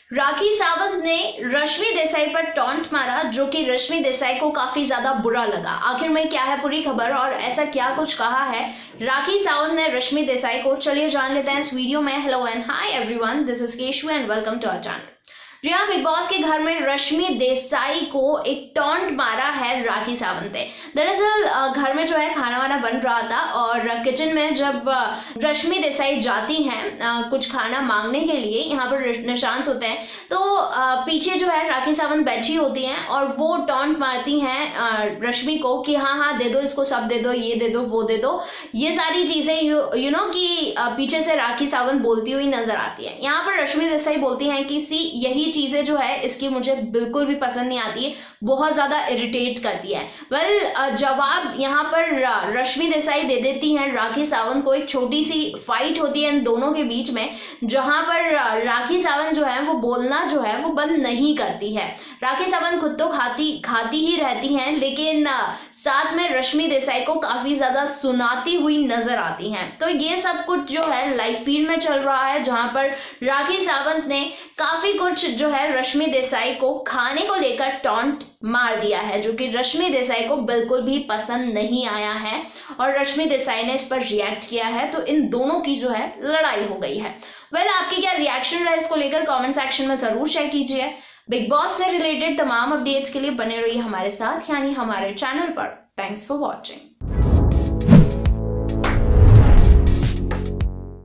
राखी सावंत ने रश्मि देसाई पर टॉन्ट मारा, जो कि रश्मि देसाई को काफी ज्यादा बुरा लगा। आखिर में क्या है पूरी खबर और ऐसा क्या कुछ कहा है राखी सावंत ने रश्मि देसाई को, चलिए जान लेते हैं इस वीडियो में। Hello and hi everyone, this is Keshu and welcome to our channel. जी हाँ, बिग बॉस के घर में रश्मि देसाई को एक टॉन्ट मारा है राखी सावंत ने। दरअसल घर में जो है खाना वाना बन रहा था और किचन में जब रश्मि देसाई जाती हैं कुछ खाना मांगने के लिए, यहाँ पर निशांत होते हैं, तो पीछे जो है राखी सावंत बैठी होती हैं और वो टॉन्ट मारती हैं रश्मि को कि हाँ दे दो, इसको सब दे दो, ये दे दो, वो दे दो, ये सारी चीजें यू नो कि पीछे से राखी सावंत बोलती हुई नजर आती है। यहाँ पर रश्मि देसाई बोलती हैं कि सी यही चीजें जो है इसकी मुझे बिल्कुल भी पसंद नहीं आती है, बहुत ज्यादा इरिटेट करती है। वेल जवाब यहाँ पर रश्मि देसाई दे देती हैं राखी सावंत को। एक छोटी सी फाइट होती है इन दोनों के बीच में, जहां पर राखी सावंत जो है वो बोलना जो है वो बंद नहीं करती है। राखी सावंत खुद तो खाती ही रहती हैं, लेकिन साथ में रश्मि देसाई को काफी ज्यादा सुनाती हुई नजर आती हैं। तो ये सब कुछ जो है लाइव फीड में चल रहा है, जहां पर राखी सावंत ने काफी कुछ जो है रश्मि देसाई को खाने को लेकर टॉन्ट मार दिया है, जो कि रश्मि देसाई को बिल्कुल भी पसंद नहीं आया है और रश्मि देसाई ने इस पर रिएक्ट किया है। तो इन दोनों की जो है लड़ाई हो गई है। वेल आपकी क्या रिएक्शन रहा इसको लेकर कमेंट सेक्शन में जरूर शेयर कीजिए। बिग बॉस से रिलेटेड तमाम अपडेट्स के लिए बने रहिए हमारे साथ, यानी हमारे चैनल पर। Thanks for watching.